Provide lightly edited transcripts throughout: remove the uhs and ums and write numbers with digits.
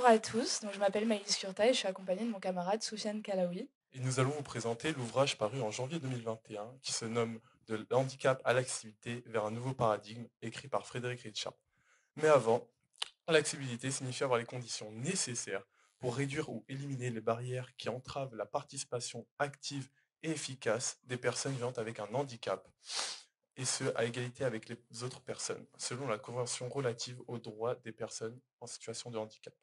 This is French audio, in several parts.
Bonjour à tous, donc je m'appelle Maïlis Kurta et je suis accompagnée de mon camarade Soufiane Kalaoui. Et nous allons vous présenter l'ouvrage paru en janvier 2021 qui se nomme De l'handicap à l'accessibilité vers un nouveau paradigme, écrit par Frédéric Richard. Mais avant, l'accessibilité signifie avoir les conditions nécessaires pour réduire ou éliminer les barrières qui entravent la participation active et efficace des personnes vivant avec un handicap, et ce à égalité avec les autres personnes, selon la Convention relative aux droits des personnes en situation de handicap.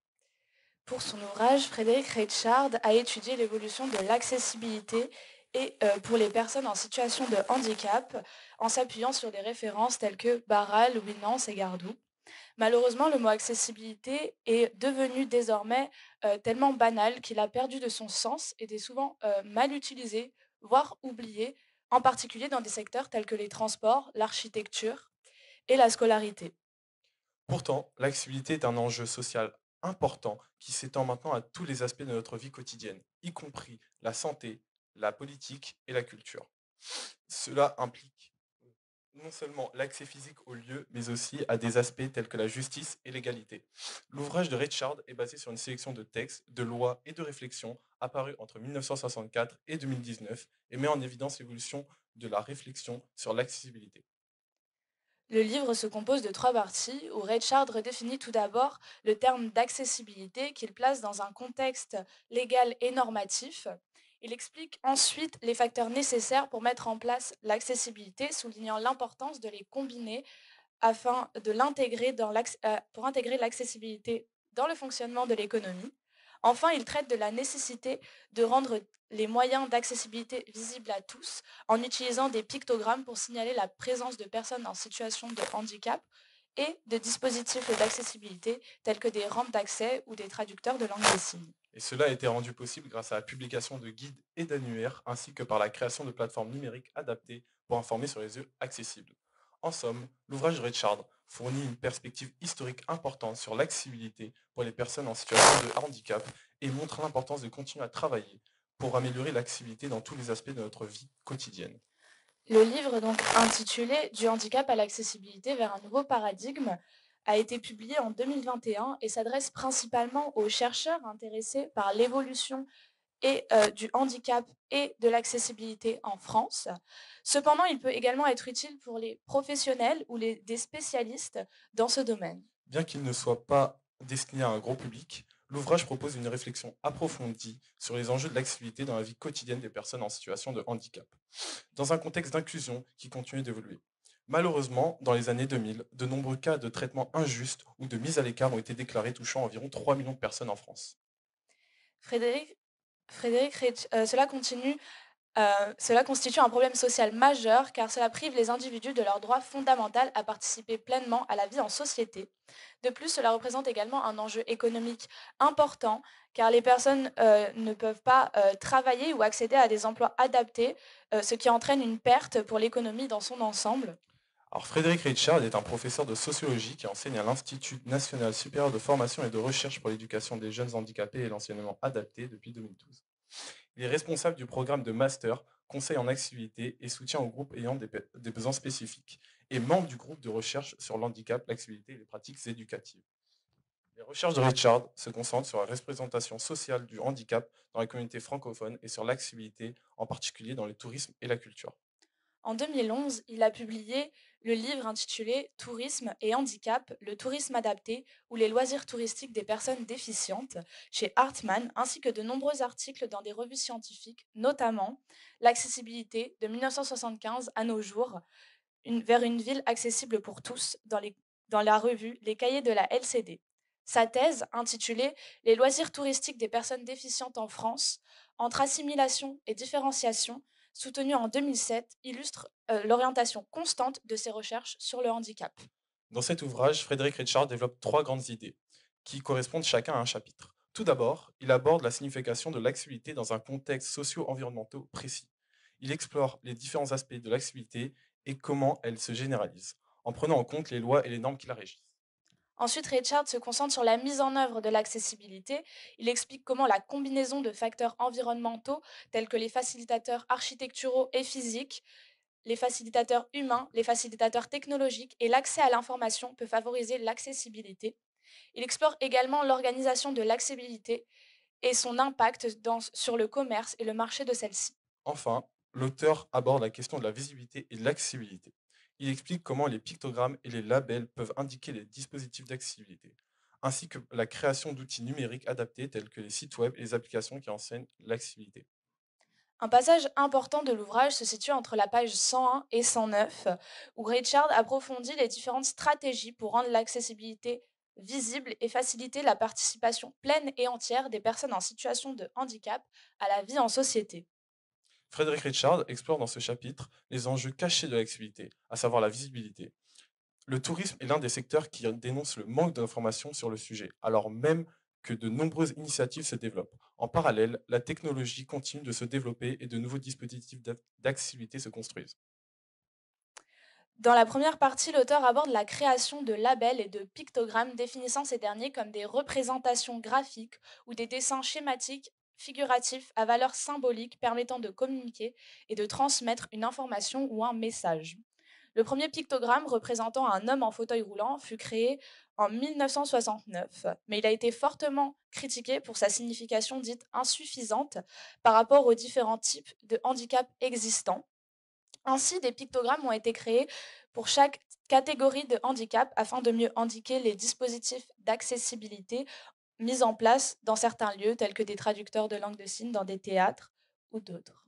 Pour son ouvrage, Frédéric Reichard a étudié l'évolution de l'accessibilité et pour les personnes en situation de handicap en s'appuyant sur des références telles que Barral, Winans et Gardou. Malheureusement, le mot accessibilité est devenu désormais tellement banal qu'il a perdu de son sens et est souvent mal utilisé, voire oublié, en particulier dans des secteurs tels que les transports, l'architecture et la scolarité. Pourtant, l'accessibilité est un enjeu social important qui s'étend maintenant à tous les aspects de notre vie quotidienne, y compris la santé, la politique et la culture. Cela implique non seulement l'accès physique aux lieux, mais aussi à des aspects tels que la justice et l'égalité. L'ouvrage de Richard est basé sur une sélection de textes, de lois et de réflexions apparus entre 1964 et 2019 et met en évidence l'évolution de la réflexion sur l'accessibilité. Le livre se compose de trois parties où Reichard redéfinit tout d'abord le terme d'accessibilité qu'il place dans un contexte légal et normatif. Il explique ensuite les facteurs nécessaires pour mettre en place l'accessibilité, soulignant l'importance de les combiner afin de pour intégrer l'accessibilité dans le fonctionnement de l'économie. Enfin, il traite de la nécessité de rendre les moyens d'accessibilité visibles à tous en utilisant des pictogrammes pour signaler la présence de personnes en situation de handicap et de dispositifs d'accessibilité tels que des rampes d'accès ou des traducteurs de langue des signes. Et cela a été rendu possible grâce à la publication de guides et d'annuaires, ainsi que par la création de plateformes numériques adaptées pour informer sur les lieux accessibles. En somme, l'ouvrage de Richard fournit une perspective historique importante sur l'accessibilité pour les personnes en situation de handicap et montre l'importance de continuer à travailler pour améliorer l'accessibilité dans tous les aspects de notre vie quotidienne. Le livre, donc intitulé Du handicap à l'accessibilité vers un nouveau paradigme, a été publié en 2021 et s'adresse principalement aux chercheurs intéressés par l'évolution du handicap et de l'accessibilité en France. Cependant, il peut également être utile pour les professionnels ou des spécialistes dans ce domaine. Bien qu'il ne soit pas destiné à un gros public, l'ouvrage propose une réflexion approfondie sur les enjeux de l'accessibilité dans la vie quotidienne des personnes en situation de handicap, dans un contexte d'inclusion qui continue d'évoluer. Malheureusement, dans les années 2000, de nombreux cas de traitement injuste ou de mise à l'écart ont été déclarés touchant environ 3 millions de personnes en France. Frédéric, cela continue cela constitue un problème social majeur car cela prive les individus de leur droit fondamental à participer pleinement à la vie en société. De plus, cela représente également un enjeu économique important car les personnes ne peuvent pas travailler ou accéder à des emplois adaptés, ce qui entraîne une perte pour l'économie dans son ensemble. Alors Frédéric Richard est un professeur de sociologie qui enseigne à l'Institut national supérieur de formation et de recherche pour l'éducation des jeunes handicapés et l'enseignement adapté depuis 2012. Il est responsable du programme de master Conseil en accessibilité et soutien aux groupes ayant des besoins spécifiques et membre du groupe de recherche sur l'handicap, l'accessibilité et les pratiques éducatives. Les recherches de Richard se concentrent sur la représentation sociale du handicap dans la communauté francophone et sur l'accessibilité, en particulier dans le tourisme et la culture. En 2011, il a publié le livre intitulé Tourisme et handicap, le tourisme adapté ou les loisirs touristiques des personnes déficientes chez Hartmann, ainsi que de nombreux articles dans des revues scientifiques, notamment L'accessibilité de 1975 à nos jours, vers une ville accessible pour tous dans la revue Les Cahiers de la LCD. Sa thèse, intitulée Les loisirs touristiques des personnes déficientes en France, entre assimilation et différenciation, soutenue en 2007, illustre l'orientation constante de ses recherches sur le handicap. Dans cet ouvrage, Frédéric Richard développe trois grandes idées, qui correspondent chacun à un chapitre. Tout d'abord, il aborde la signification de l'accessibilité dans un contexte socio-environnemental précis. Il explore les différents aspects de l'accessibilité et comment elle se généralise, en prenant en compte les lois et les normes qui la régissent. Ensuite, Richard se concentre sur la mise en œuvre de l'accessibilité. Il explique comment la combinaison de facteurs environnementaux tels que les facilitateurs architecturaux et physiques, les facilitateurs humains, les facilitateurs technologiques et l'accès à l'information peut favoriser l'accessibilité. Il explore également l'organisation de l'accessibilité et son impact sur le commerce et le marché de celle-ci. Enfin, l'auteur aborde la question de la visibilité et de l'accessibilité. Il explique comment les pictogrammes et les labels peuvent indiquer les dispositifs d'accessibilité, ainsi que la création d'outils numériques adaptés tels que les sites web et les applications qui enseignent l'accessibilité. Un passage important de l'ouvrage se situe entre la page 101 et 109, où Richard approfondit les différentes stratégies pour rendre l'accessibilité visible et faciliter la participation pleine et entière des personnes en situation de handicap à la vie en société. Frédéric Richard explore dans ce chapitre les enjeux cachés de l'accessibilité, à savoir la visibilité. Le tourisme est l'un des secteurs qui dénonce le manque d'informations sur le sujet, alors même que de nombreuses initiatives se développent. En parallèle, la technologie continue de se développer et de nouveaux dispositifs d'accessibilité se construisent. Dans la première partie, l'auteur aborde la création de labels et de pictogrammes définissant ces derniers comme des représentations graphiques ou des dessins schématiques figuratifs à valeur symbolique permettant de communiquer et de transmettre une information ou un message. Le premier pictogramme représentant un homme en fauteuil roulant fut créé en 1969, mais il a été fortement critiqué pour sa signification dite insuffisante par rapport aux différents types de handicaps existants. Ainsi, des pictogrammes ont été créés pour chaque catégorie de handicap afin de mieux indiquer les dispositifs d'accessibilité mis en place dans certains lieux, tels que des traducteurs de langue de signes dans des théâtres ou d'autres.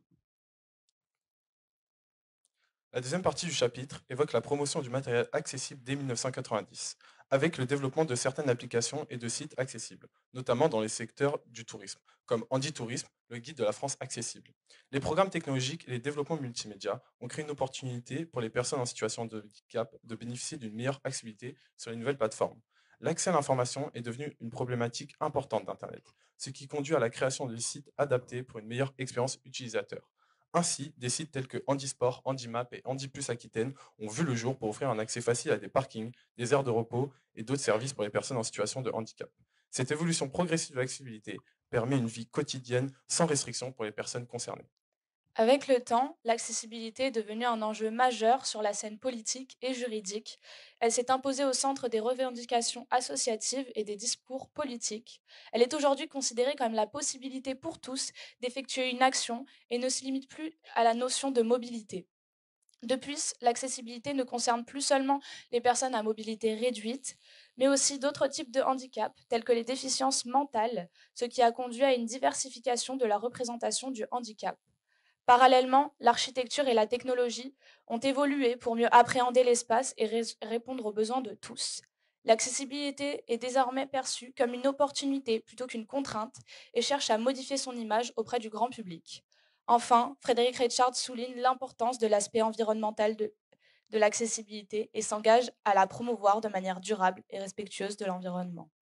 La deuxième partie du chapitre évoque la promotion du matériel accessible dès 1990, avec le développement de certaines applications et de sites accessibles, notamment dans les secteurs du tourisme, comme Tourisme, le guide de la France accessible. Les programmes technologiques et les développements multimédia ont créé une opportunité pour les personnes en situation de handicap de bénéficier d'une meilleure accessibilité sur les nouvelles plateformes. L'accès à l'information est devenu une problématique importante d'Internet, ce qui conduit à la création de sites adaptés pour une meilleure expérience utilisateur. Ainsi, des sites tels que Handisport, Handimap et Handiplus Aquitaine ont vu le jour pour offrir un accès facile à des parkings, des aires de repos et d'autres services pour les personnes en situation de handicap. Cette évolution progressive de l'accessibilité permet une vie quotidienne sans restriction pour les personnes concernées. Avec le temps, l'accessibilité est devenue un enjeu majeur sur la scène politique et juridique. Elle s'est imposée au centre des revendications associatives et des discours politiques. Elle est aujourd'hui considérée comme la possibilité pour tous d'effectuer une action et ne se limite plus à la notion de mobilité. De plus, l'accessibilité ne concerne plus seulement les personnes à mobilité réduite, mais aussi d'autres types de handicaps, tels que les déficiences mentales, ce qui a conduit à une diversification de la représentation du handicap. Parallèlement, l'architecture et la technologie ont évolué pour mieux appréhender l'espace et répondre aux besoins de tous. L'accessibilité est désormais perçue comme une opportunité plutôt qu'une contrainte et cherche à modifier son image auprès du grand public. Enfin, Frédéric Richard souligne l'importance de l'aspect environnemental de l'accessibilité et s'engage à la promouvoir de manière durable et respectueuse de l'environnement.